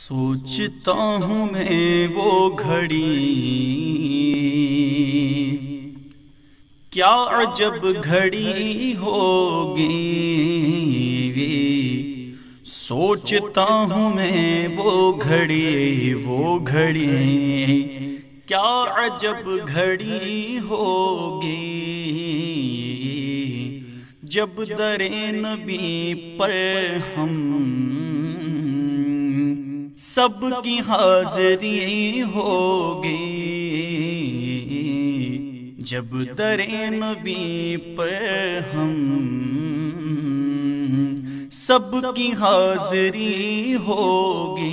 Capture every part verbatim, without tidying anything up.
سوچتا ہوں میں وہ گھڑی، کیا عجب گھڑی ہوگی۔ سوچتا ہوں میں وہ گھڑی، وہ گھڑی کیا عجب گھڑی ہوگی، جب در نبی پر ہم سب کی حاضری ہوگی، جب در نبی پر ہم سب کی حاضری ہوگی۔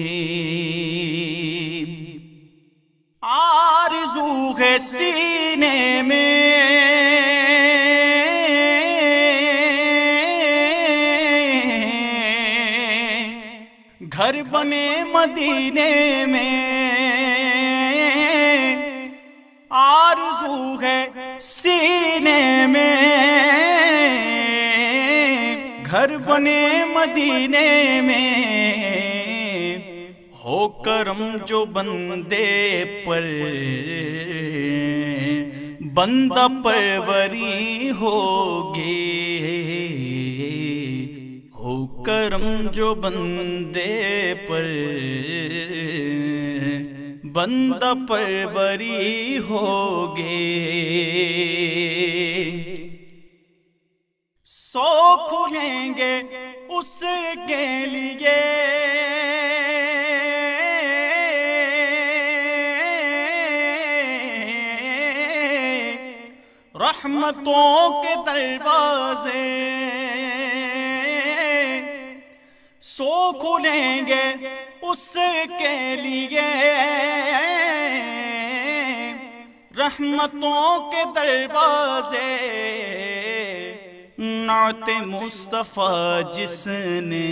آرزو ہے سینے میں گھر بنے مدینے میں، آرزو ہے سینے میں گھر بنے مدینے میں، ہو کرم جو بندے پر بندہ پروری ہوگی، ہو کرم جو بندے پر بندہ پروری ہوگی۔ سو کھلیں گے اس کے لیے رحمتوں کے دروازے، سو کھلیں گے اس کے لیے رحمتوں کے دروازے، نعت مصطفیٰ جس نے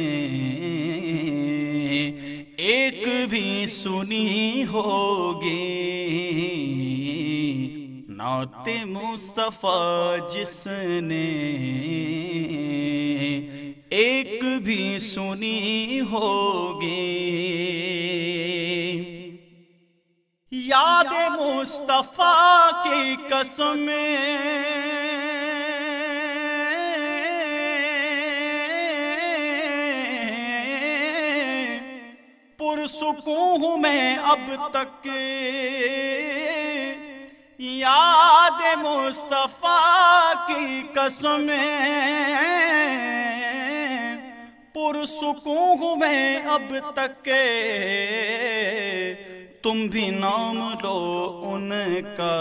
ایک بھی سنی ہوگی، نعت مصطفیٰ جس نے ایک بھی سنی ہوگی، یاد مصطفیٰ کی قسم پرسکون ہوں میں اب تک، یاد مصطفیٰ کی قسم پرسکون ہوں میں اب تک، تم بھی نام لو ان کا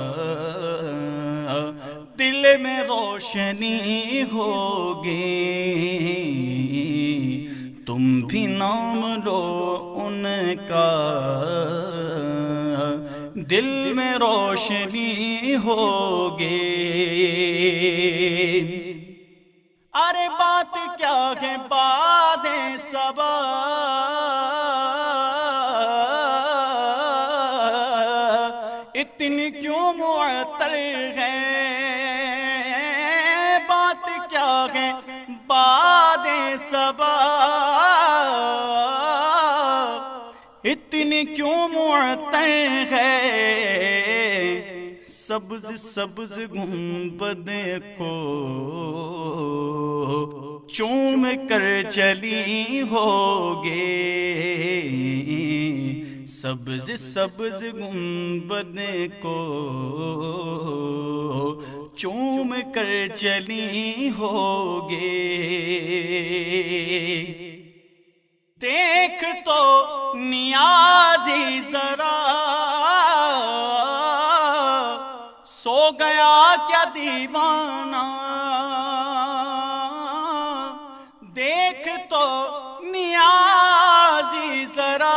دل میں روشنی ہوگی، تم بھی نام لو ان کا دل میں روشنی ہوگی۔ ارے بات کیا ہے باد صبا، اتنی کیوں معطل ہے، بات کیا ہے باد صبا، اتنی کیوں معطل ہے، سبز سبز گنبد کو چوم کر چلی ہوگی، سبز سبز گنبد کو چوم کر چلی ہوگی، دیکھ تو نیازی ذرا سو گیا کیا دیوانہ، دیکھ تو نیازی ذرا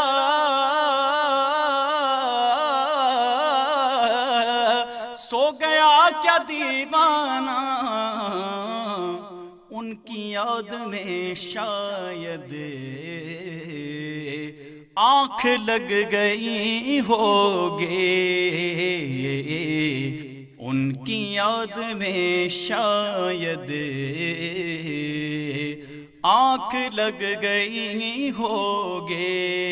سو گیا کیا دیوانہ، ان کی یاد میں شاید آنکھ لگ گئی ہوگی، ان کی یاد میں شاید آنکھ لگ گئی ہوگے،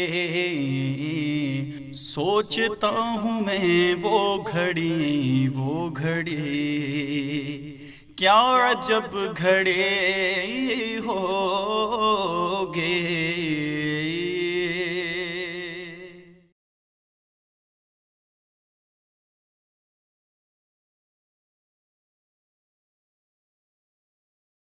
سوچتا ہوں میں وہ گھڑی وہ گھڑی، کیا عجب گھڑی ہوگے۔